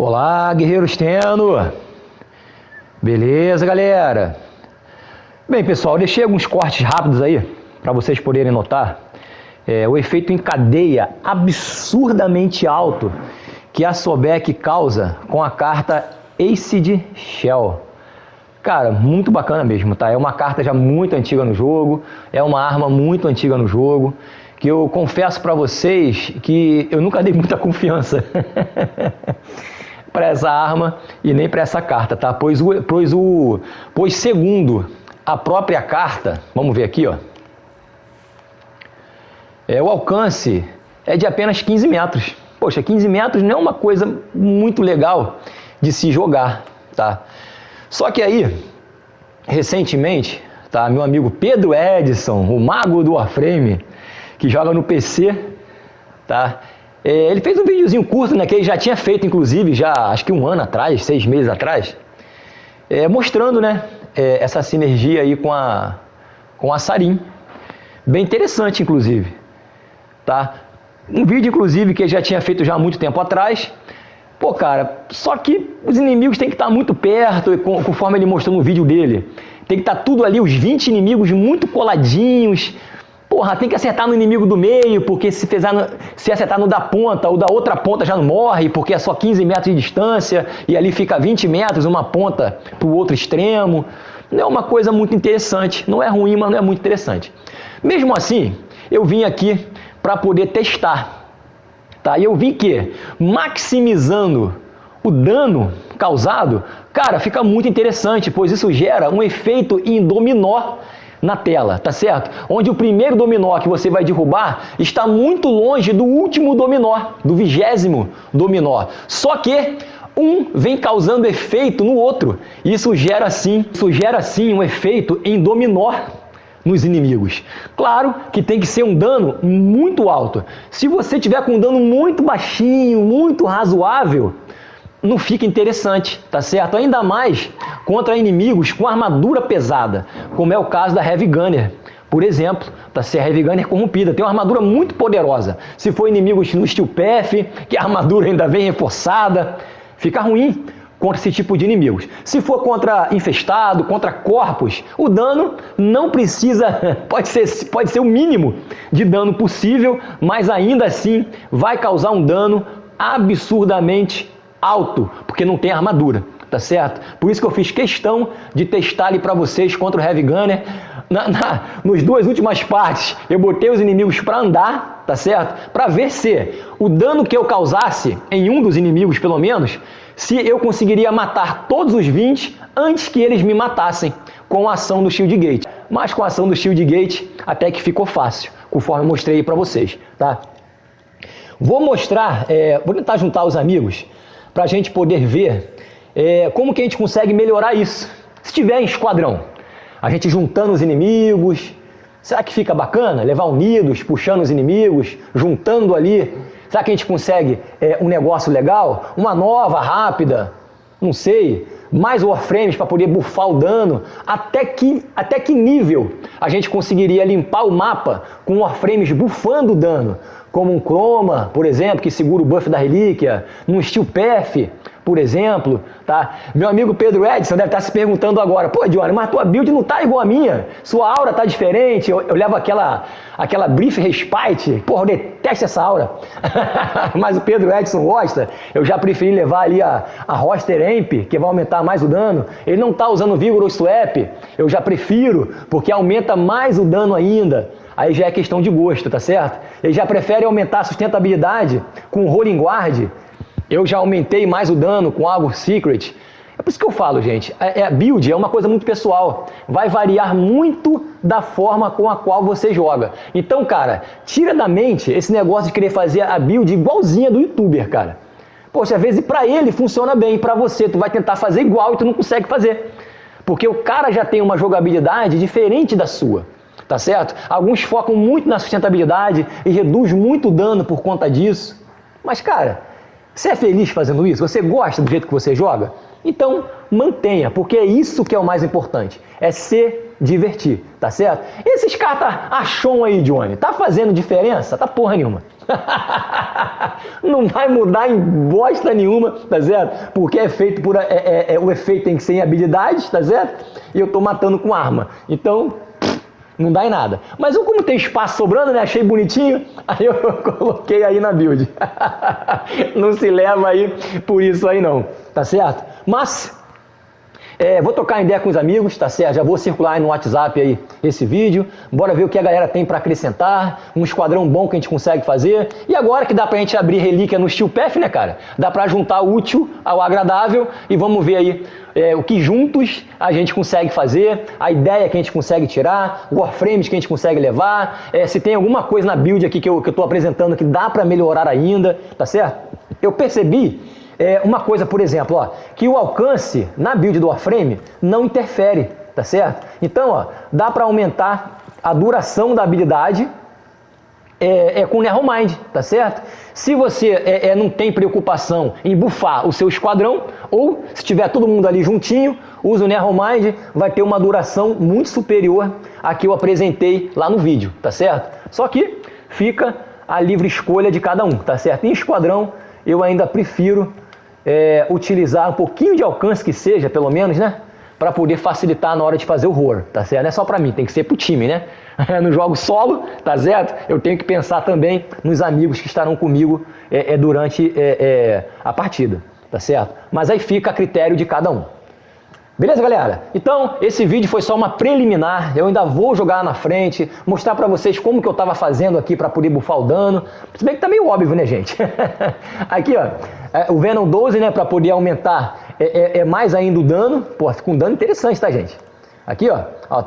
Olá, guerreiro Steno! Beleza, galera? Bem, pessoal, deixei alguns cortes rápidos aí para vocês poderem notar o efeito em cadeia absurdamente alto que a Sobek causa com a carta Acid Shell. Cara, muito bacana mesmo, tá? É uma carta já muito antiga no jogo, é uma arma muito antiga no jogo, que eu confesso para vocês que eu nunca dei muita confiança para essa arma e nem para essa carta, tá? Pois segundo a própria carta, vamos ver aqui, ó, o alcance é de apenas 15 metros. Poxa, 15 metros não é uma coisa muito legal de se jogar, tá? Só que aí, recentemente, tá, meu amigo Pedro Edson, o mago do Warframe, que joga no PC, tá? Ele fez um videozinho curto, né, que ele já tinha feito, inclusive, já acho que um ano atrás, 6 meses atrás, mostrando, né, essa sinergia aí com a Sarin. Bem interessante, inclusive, tá? Um vídeo, inclusive, que ele já tinha feito já há muito tempo atrás. Pô, cara, só que os inimigos têm que estar muito perto, e conforme ele mostrou no vídeo dele, tem que estar tudo ali, os 20 inimigos muito coladinhos. Porra, tem que acertar no inimigo do meio, porque se acertar no da ponta, o da outra ponta já não morre, porque é só 15 metros de distância, e ali fica 20 metros, uma ponta para o outro extremo. Não é uma coisa muito interessante, não é ruim, mas não é muito interessante. Mesmo assim, eu vim aqui para poder testar, tá? E eu vi que, maximizando o dano causado, cara, fica muito interessante, pois isso gera um efeito em dominó na tela, tá certo? Onde o primeiro dominó que você vai derrubar está muito longe do último dominó, do 20º dominó. Só que um vem causando efeito no outro. Isso gera sim um efeito em dominó nos inimigos. Claro que tem que ser um dano muito alto. Se você tiver com um dano muito baixinho, muito razoável, não fica interessante, tá certo? Ainda mais contra inimigos com armadura pesada, como é o caso da Heavy Gunner, por exemplo, tá certo? A Heavy Gunner corrompida, tem uma armadura muito poderosa. Se for inimigos no Steel Path, que a armadura ainda vem reforçada, fica ruim contra esse tipo de inimigos. Se for contra infestado, contra corpos, o dano não precisa, pode ser o mínimo de dano possível, mas ainda assim vai causar um dano absurdamente alto, porque não tem armadura, tá certo? Por isso que eu fiz questão de testar ali para vocês contra o Heavy Gunner. Nas duas últimas partes, eu botei os inimigos para andar, tá certo? Para ver se o dano que eu causasse em um dos inimigos, pelo menos, se eu conseguiria matar todos os 20 antes que eles me matassem com a ação do Shield Gate. Mas com a ação do Shield Gate até que ficou fácil, conforme eu mostrei para vocês, tá? Vou mostrar, vou tentar juntar os amigos para a gente poder ver como que a gente consegue melhorar isso. Se tiver em esquadrão, a gente juntando os inimigos, será que fica bacana? Levar unidos, puxando os inimigos, juntando ali. Será que a gente consegue um negócio legal? Uma nova, rápida, não sei, mais Warframes para poder buffar o dano. Até que nível a gente conseguiria limpar o mapa com Warframes buffando o dano? Como um Chroma, por exemplo, que segura o buff da relíquia, num Steel Path, por exemplo, tá? Meu amigo Pedro Edson deve estar se perguntando agora, pô, Johnny, mas tua build não tá igual a minha, sua aura tá diferente, eu levo aquela Brief Respite, porra, eu detesto essa aura, mas o Pedro Edson gosta, eu já preferi levar ali a Roster Amp, que vai aumentar mais o dano, ele não tá usando Vigorous Swap, eu já prefiro, porque aumenta mais o dano ainda. Aí já é questão de gosto, tá certo? Ele já prefere aumentar a sustentabilidade com o Rolling Guard. Eu já aumentei mais o dano com Augur Secret. É por isso que eu falo, gente. A build é uma coisa muito pessoal. Vai variar muito da forma com a qual você joga. Então, cara, tira da mente esse negócio de querer fazer a build igualzinha do youtuber, cara. Poxa, às vezes pra ele funciona bem, pra você tu vai tentar fazer igual e tu não consegue fazer. Porque o cara já tem uma jogabilidade diferente da sua. Tá certo? Alguns focam muito na sustentabilidade e reduz muito o dano por conta disso. Mas, cara, você é feliz fazendo isso? Você gosta do jeito que você joga? Então, mantenha, porque é isso que é o mais importante. É se divertir, tá certo? Esses cartas acham aí, Johnny, tá fazendo diferença? Tá porra nenhuma. Não vai mudar em bosta nenhuma, tá certo? Porque é feito por... o efeito tem que ser em habilidades, tá certo? E eu tô matando com arma. Então, não dá em nada. Mas eu, como tem espaço sobrando, né? Achei bonitinho, aí eu coloquei aí na build. Não se leva aí por isso aí não, tá certo? Mas... vou trocar ideia com os amigos, tá certo? Já vou circular aí no WhatsApp aí esse vídeo. Bora ver o que a galera tem para acrescentar. Um esquadrão bom que a gente consegue fazer. E agora que dá pra gente abrir relíquia no Steel Path, né, cara? Dá pra juntar o útil ao agradável. E vamos ver aí o que juntos a gente consegue fazer. A ideia que a gente consegue tirar. Warframes que a gente consegue levar. Se tem alguma coisa na build aqui que eu tô apresentando que dá pra melhorar ainda, tá certo? Eu percebi... uma coisa, por exemplo, ó, que o alcance na build do Warframe não interfere, tá certo? Então, ó, dá para aumentar a duração da habilidade com o Nevermind, tá certo? Se você não tem preocupação em buffar o seu esquadrão, ou se tiver todo mundo ali juntinho, usa o Nevermind, vai ter uma duração muito superior à que eu apresentei lá no vídeo, tá certo? Só que fica a livre escolha de cada um, tá certo? Em esquadrão, eu ainda prefiro utilizar um pouquinho de alcance que seja, pelo menos, né? Para poder facilitar na hora de fazer o roar, tá certo? Não é só para mim, tem que ser pro time, né? No jogo solo, tá certo? Eu tenho que pensar também nos amigos que estarão comigo durante a partida, tá certo? Mas aí fica a critério de cada um. Beleza, galera? Então, esse vídeo foi só uma preliminar, eu ainda vou jogar na frente, mostrar pra vocês como que eu tava fazendo aqui pra poder buffar o dano, se bem que tá meio óbvio, né, gente? Aqui, ó, o Venom 12, né, pra poder aumentar mais ainda o dano, pô, fica um dano interessante, tá, gente? Aqui, ó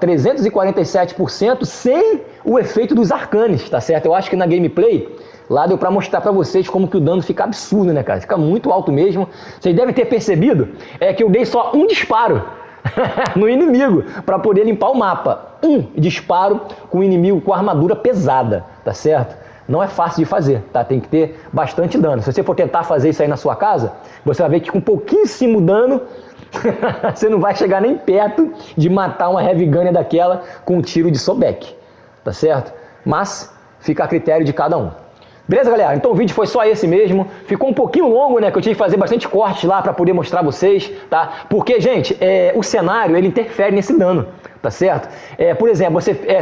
347% sem o efeito dos arcanes, tá certo? Eu acho que na gameplay... lá deu pra mostrar pra vocês como que o dano fica absurdo, né, cara? Fica muito alto mesmo. Vocês devem ter percebido que eu dei só um disparo no inimigo pra poder limpar o mapa. Um disparo com o inimigo com armadura pesada, tá certo? Não é fácil de fazer, tá? Tem que ter bastante dano. Se você for tentar fazer isso aí na sua casa, você vai ver que com pouquíssimo dano você não vai chegar nem perto de matar uma Heavy Gunner daquela com um tiro de Sobek, tá certo? Mas fica a critério de cada um. Beleza, galera? Então o vídeo foi só esse mesmo. Ficou um pouquinho longo, né? Que eu tive que fazer bastante cortes lá para poder mostrar vocês, tá? Porque, gente, o cenário, ele interfere nesse dano, tá certo? Por exemplo,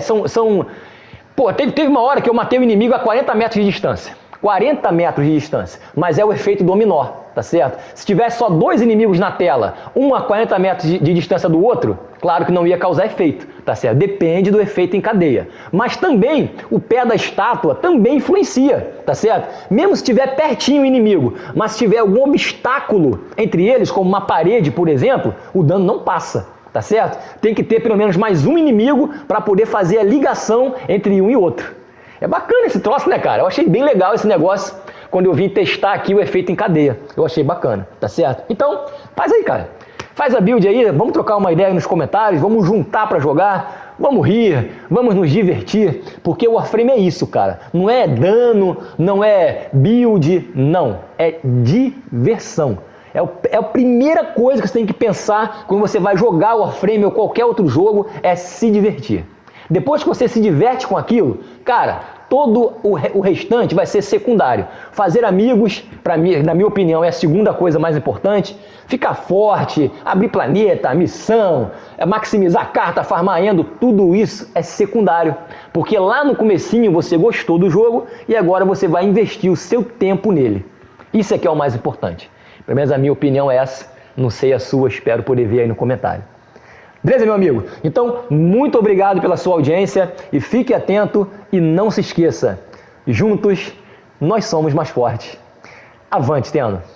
Pô, teve uma hora que eu matei o inimigo a 40 metros de distância. 40 metros de distância. Mas é o efeito dominó, tá certo? Se tivesse só dois inimigos na tela, um a 40 metros de distância do outro, claro que não ia causar efeito, tá certo? Depende do efeito em cadeia. Mas também, o pé da estátua também influencia, tá certo? Mesmo se estiver pertinho o inimigo, mas se tiver algum obstáculo entre eles, como uma parede, por exemplo, o dano não passa, tá certo? Tem que ter pelo menos mais um inimigo para poder fazer a ligação entre um e outro. É bacana esse troço, né, cara? Eu achei bem legal esse negócio quando eu vim testar aqui o efeito em cadeia. Eu achei bacana, tá certo? Então, faz aí, cara. Faz a build aí, vamos trocar uma ideia nos comentários, vamos juntar pra jogar, vamos rir, vamos nos divertir, porque o Warframe é isso, cara. Não é dano, não é build, não. É diversão. É a primeira coisa que você tem que pensar quando você vai jogar o Warframe ou qualquer outro jogo, é se divertir. Depois que você se diverte com aquilo, cara, todo o restante vai ser secundário. Fazer amigos, na minha opinião, é a segunda coisa mais importante. Ficar forte, abrir planeta, missão, maximizar carta, farmar endo, tudo isso é secundário. Porque lá no comecinho você gostou do jogo e agora você vai investir o seu tempo nele. Isso é que é o mais importante. Pelo menos a minha opinião é essa. Não sei a sua, espero poder ver aí no comentário. Beleza, meu amigo? Então, muito obrigado pela sua audiência e fique atento e não se esqueça, juntos nós somos mais fortes. Avante, Tenno!